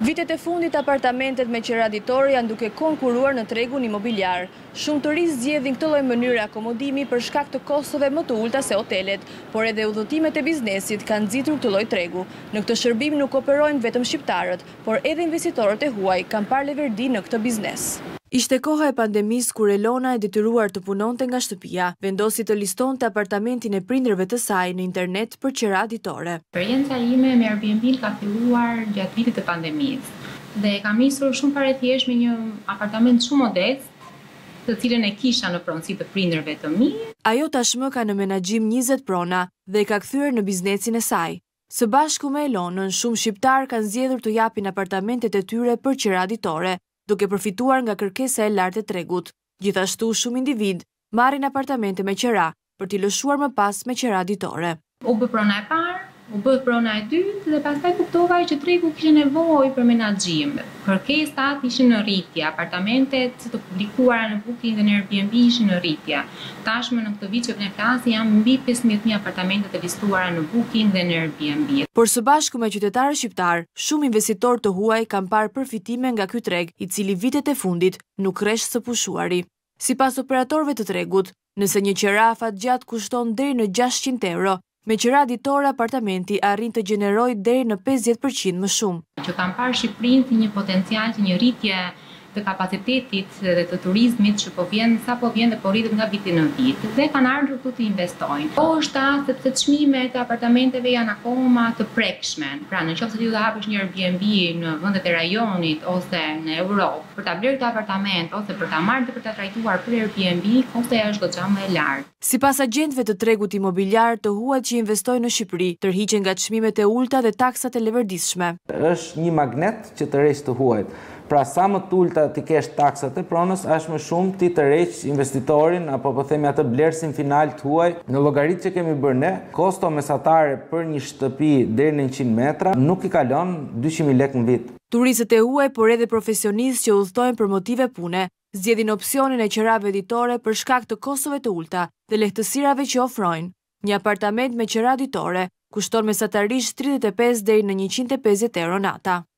Vitet e fundit apartamentet me qira ditore janë duke konkuruar në tregun imobiliar. Shumë të rinj zgjedhin këtë lloj mënyre akomodimi për shkak të kostove më të ulta se hotelet, por edhe udhëtimet e biznesit kanë nxitur këtë lloj tregu. Në këtë shërbim nuk operojnë vetëm shqiptarët, por edhe investitorët e huaj kanë parë leverdi në këtë biznes. Ishte koha e pandemisë kur Elona e detyruar të punonte nga shtëpia, vendosi të listonte apartamentin e prindërve të saj në internet për qira ditore. Eksperienca ime me Airbnb ka filluar gjatë vitit të pandemisë dhe kam nisur shumë parethjesht me një apartament shumë modest, të cilën e kisha në pronësi të prindërve të mi. Ajo tashmë ka në menaxhim 20 prona dhe e ka kthyer në biznesin e saj. Së bashku me Elonën, shumë shqiptar kanë zgjedhur të japin apartamentet e tyre për qira ditore, duke përfituar nga kërkesa e lartë e tregut. Gjithashtu shumë individ marrin apartamente me qira për t'i lëshuar më pas me qira ditore. U bë prona e parë, u bë prona e dytë dhe pastaj kuptova që tregu kishte nevojë për menaxhim. Kërkesat ishin në rritje, apartamentet të publikuara në Booking dhe në Airbnb ishin në rritje. Tashmë në këtë vit që ne flasim janë mbi 15.000 apartamente të listuara në Booking dhe në Airbnb. Por së bashku me qytetarë shqiptar, shumë investitorë të huaj kanë parë përfitime nga ky treg, i cili vitet e fundit nuk rresh së pushuari. Sipas operatorëve të tregut, nëse një qira afatgjat kushton deri në 600 euro, me qira ditore apartamenti arrin të gjenerojë deri në 50% më shumë. Që kam parë Shqipërinë si një potencial, si një rritje të kapacitetit dhe të turizmit që po vjen dhe po rritet nga viti në vit dhe kanë ardhur këtu të investojnë. Po është sepse çmimet e apartamenteve janë akoma të prekshme. Pra nëse ti do të hapësh një Airbnb në vendet e rajonit ose në Europë për ta blerë këtë apartament ose për ta marrë dhe për ta trajtuar për Airbnb, kosto është goxha më e lartë. Sipas agjentëve të tregut imobiliar, të huajt që investojnë në Shqipëri tërhiqen nga çmimet e ulta dhe taksat e leverdisshme. Është një magnet që tërheq të huajt. Pra sa më të ulta ti kesh taksat e pronës, aq më shumë ti tërheq investitorin apo po themi atë blerësin final të huaj. Në llogaritë që kemi bërë ne, kosto mesatare për një shtëpi deri në 100 metra nuk i kalon 200.000 lekë në vit. Turistët e huaj, por edhe profesionistë që udhtojnë për motive pune, zgjedhin opsionin e qirave ditore për shkak të kostove të ulta dhe lehtësirave që ofrojnë. Një apartament me qira ditore kushton mesatarisht 35 deri në 150 euro nata.